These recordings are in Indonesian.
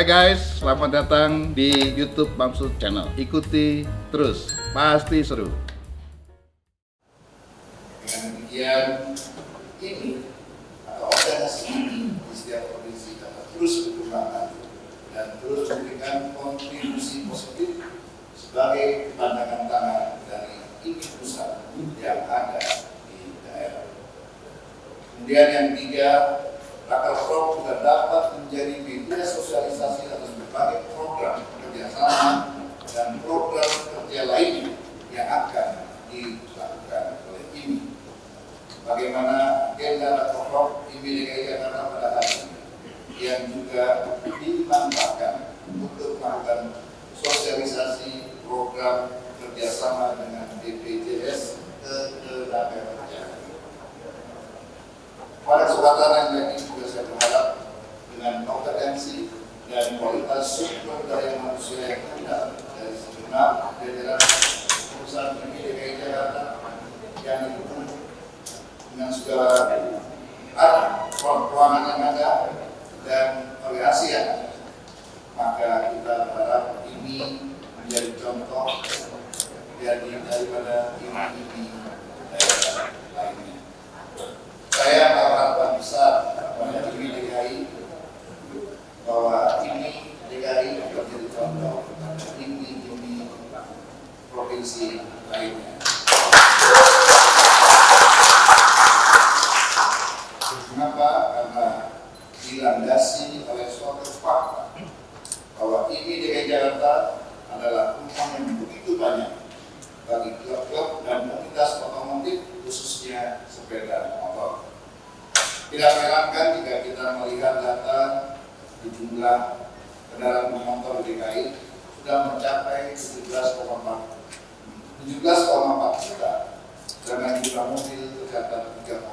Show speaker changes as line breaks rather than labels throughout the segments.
Hai guys, selamat datang di YouTube Bamsud Channel. Ikuti terus, pasti seru.
Dengan demikian, ini atau organisasi ini di setiap provinsi dapat terus berkembang dan terus memberikan kontribusi positif sebagai pandangan tangan dari ini pusat yang ada di daerah. Kemudian yang ketiga, Rakerpro juga dapat menjadi media sosialisasi atas berbagai program kerjasama dan program kerja lainnya yang akan dilakukan oleh IMI. Bagaimana agenda Rakerpro IMI DKI Jakarta pada hari ini yang juga dimanfaatkan untuk melakukan sosialisasi program kerjasama dengan BPJS ke daerah. Pada kesempatan yang lain ini juga saya berharap dengan kompetensi dan kualitas sumber daya manusia yang ada dari segenap jajaran perusahaan IMI DKI Jakarta yang didukung dengan segala arah ruangan yang ada dan variasi yang ada, maka kita berharap ini menjadi contoh jadi daripada IMI daerah lainnya. Saya harapan besar pada IMI DKI bahwa IMI DKI akan menjadi contoh IMI provinsi lainnya. Kenapa? Karena dilandasi oleh suatu fakta bahwa IMI DKI Jakarta adalah uang yang begitu banyak bagi klub-klub dan komunitas otomotif, khususnya sepeda motor. Tidak mengherankan jika kita melihat data di jumlah kendaraan bermotor di DKI sudah mencapai 17,4 juta, dengan jumlah mobil tercatat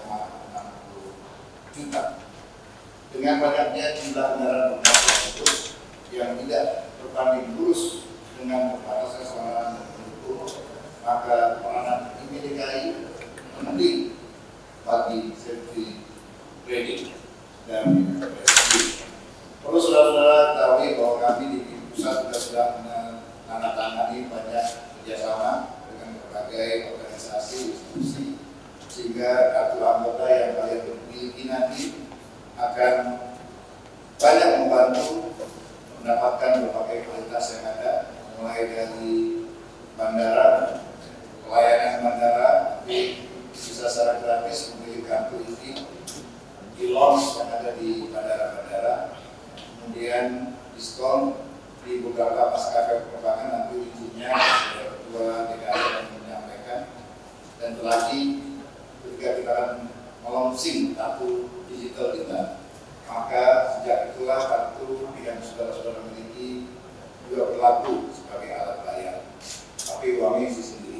3,60 juta. Dengan banyaknya jumlah kendaraan bermotor tersebut yang tidak berbanding lurus dengan pembatasan sarana dan pendukung, maka peranan IMI DKI penting bagi safety riding dan PSD. Perlu saudara-saudara ketahui bahwa kami di pusat juga sudah menandatangani banyak kerjasama dengan berbagai organisasi, institusi, sehingga kartu anggota yang kalian miliki nanti akan banyak membantu mendapatkan berbagai kualitas yang ada, mulai dari bandara, pelayanan bandara, tapi bisa secara gratis memiliki kartu ini di lounge yang ada di bandara-bandara, kemudian diskon di beberapa maskapai penerbangan, nanti izinnya Ketua DKI akan menyampaikan, dan lagi ketika kita akan melaunching kartu digital kita, maka sejak itulah kartu yang saudara-saudara miliki juga berlaku sebagai alat bayar, tapi uangnya isi sendiri.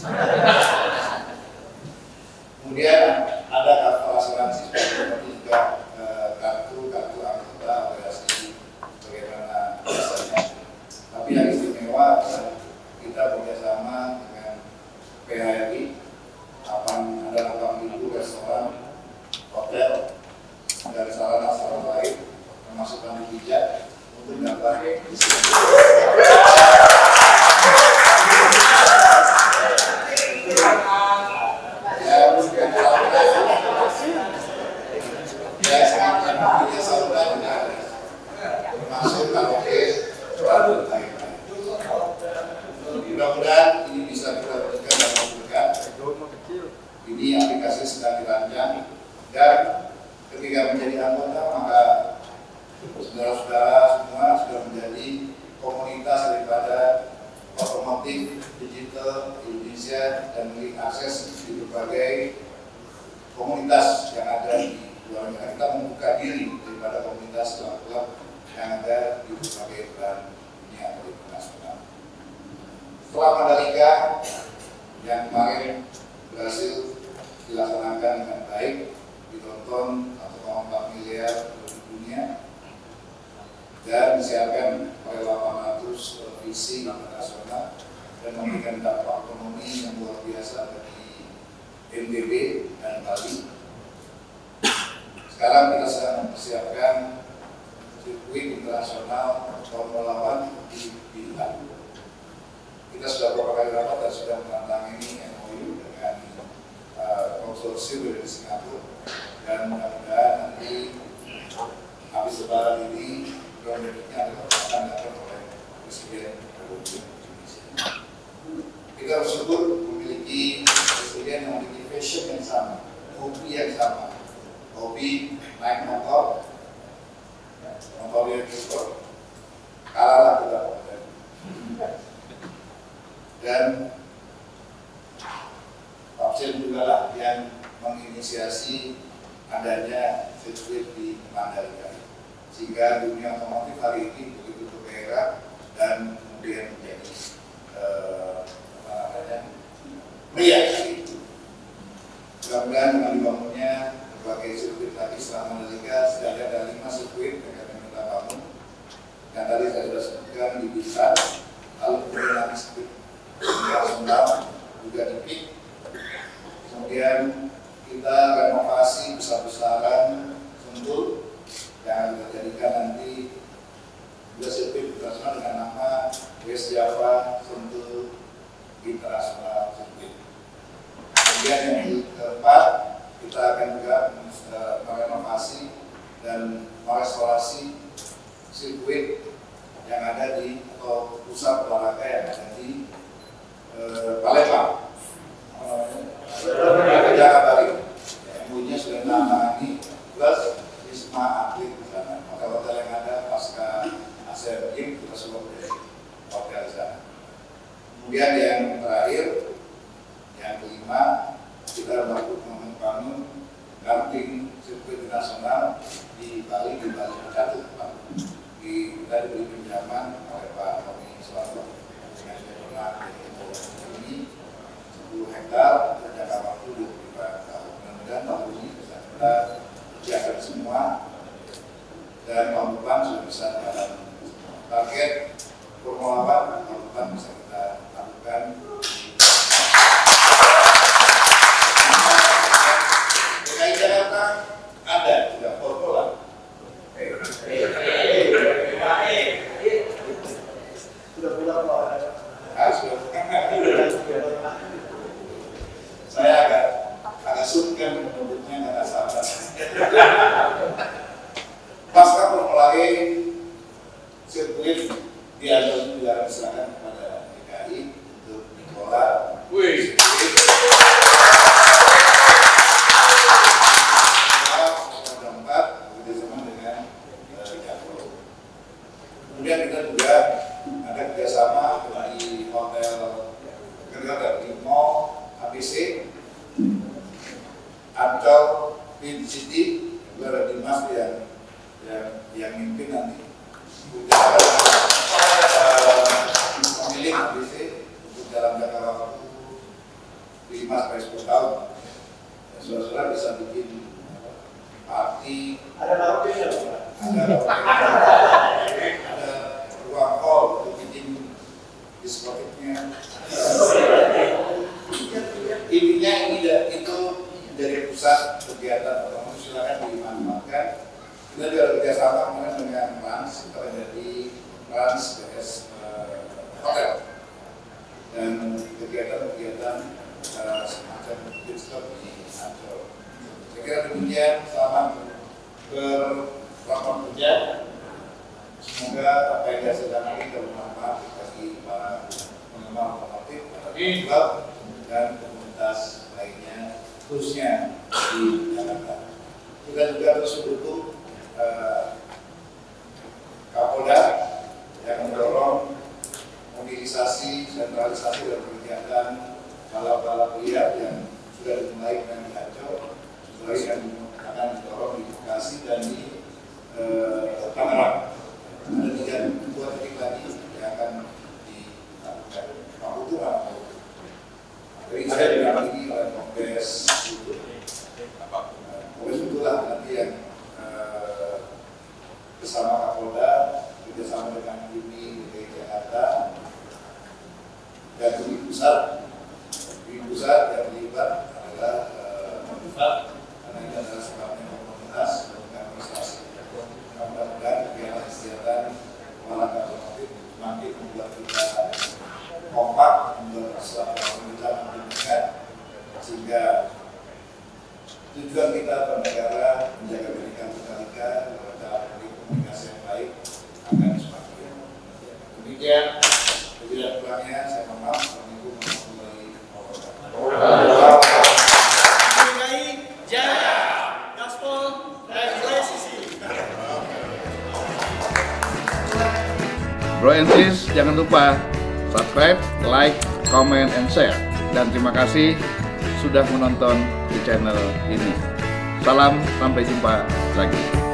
Kemudian ada kartu asuransi seperti juga kartu anggota operasi bagaimana biasanya. Tapi yang istimewa adalah kita bekerjasama dengan PHRI, ada 8.000 restoran, hotel, dan sarana-sarana lain, termasuk kami pijat untuk dapat mudah-mudahan ini bisa kita berikan dalam waktu dekat. Ini aplikasi sedang dirancang, dan ketika menjadi anggota maka saudara-saudara semua sudah menjadi komunitas daripada otomotif digital Indonesia dan memiliki akses di berbagai komunitas yang ada di luar negara. Kita membuka diri daripada komunitas klub yang ada di berbagai belahan dunia atau internasional. Setelah Mandalika yang kemarin berhasil dilaksanakan dengan baik, ditonton 1,4 miliar penduduk dunia dan disiarkan oleh 800 televisi internasional dan memberikan dampak ekonomi yang luar biasa bagi NTB dan Bali. Sekarang kita sedang mempersiapkan sirkuit sirkuit internasional Formula One di Bilan. Kita sudah beberapa kali rapat dan sudah menandatangani MOU dengan konsorsium dari Singapura, dan mudah-mudahan nanti habis lebaran ini kronologinya adalah akan dilakukan oleh Presiden Republik Indonesia. Kita bersyukur memiliki presiden yang memiliki passion yang sama, hobi yang sama, hobi naik motor, motornya ekspor, kalah kita kompeten. Dan Pak Presiden juga lah yang menginisiasi adanya sirkuit di Mandalika, sehingga dunia otomotif hari ini begitu bergerak dan kemudian menjadi meriah itu. Mudah-mudahan dengan dibangunnya berbagai sirkuit tadi setelah Mandalika, sudah ada 5 sirkuit yang akan kita bangun. Dan tadi saya sudah sebutkan di Bilan, lalu kemudian lagi sirkuit internasional juga di PIK. Kemudian kita renovasi besar-besaran Sentul yang kita jadikan nanti juga sirkuit internasional dengan nama West Java Sentul International Circuit. Kemudian yang keempat, kita akan juga merenovasi dan merestorasi sirkuit yang ada di atau pusat olahraga yang ada di Palembang, Jakarta. MOU-nya sudah ditangani plus Wisma Atlet di sana. Hotel-hotel yang ada pasca Asian Games kita semua menjadi hotel di sana. Kemudian yang terakhir, yang kelima, kita membangun karting sirkuit nasional di Bali Jatuh. Kita diberi pinjaman oleh Pak Tommy Selamat dengan dana ini 10 hektar dan jangka waktu 25 tahun. Mudah-mudahan tahun ini bisa kita kerjakan semua, dan tahun depan sudah bisa dalam target Formula 1 tahun depan bisa kita lakukan. DKI Jakarta ada juga Formula. Sudah pulang Pak. Saya agak sungkan menyebutnya karena sahabat. Pasca Formula E, sirkuit diambil juga diserahkan kepada DKI untuk dikelola. Kemudian kita juga ada kerjasama di hotel di Mall ABC, Ancol, Pin City, juga ada Dimas yang mimpin nanti. Pemilik ABC untuk dalam jangka waktu 5-10 tahun. Saudara-saudara bisa bikin party, ada ruang hall untuk bikin diskotiknya. Intinya itu dari pusat kegiatan otomotif, silakan dimanfaatkan. Kita juga kerjasama dengan Rans, kita dari Rans BS Hotel, dan kegiatan-kegiatan semacam diskot di Ancol. Saya kira demikian, selamat berlaku kerja. Semoga apa yang sedang ini bermanfaat bagi para penggemar otomotif dan komunitas lainnya, khususnya di Jakarta. Kita juga terus mendukung Kapolda yang mendorong mobilisasi, sentralisasi dan kegiatan balap-balap liar yang sudah dimulai dengan di Ancol, yang akan didorong di Bekasi dan di Tangerang. Ada 2 titik lagi yang akan dilakukan. Pak Putu dari saya didampingi oleh Kompes Putu. Kompes Putu lah nanti yang bersama Kapolda, kerjasama dengan UMI DKI Jakarta dan UMI pusat. UMI pusat yang terlibat adalah karena ini adalah sebabnya komunitas dan administrasi. Mudah-mudahan kegiatan membuat kita kompak, membuat persatuan kita makin dekat, sehingga tujuan kita bernegara menjaga Bhinneka Tunggal Ika lewat komunikasi yang baik akan semakin. Demikian, kemudian kurangnya saya mohon maaf. Assalamualaikum warahmatullahi wabarakatuh.
Jaya, Gaspol,
Bro and sis, jangan lupa subscribe, like, comment, and share. Dan terima kasih sudah menonton di channel ini. Salam, sampai jumpa lagi.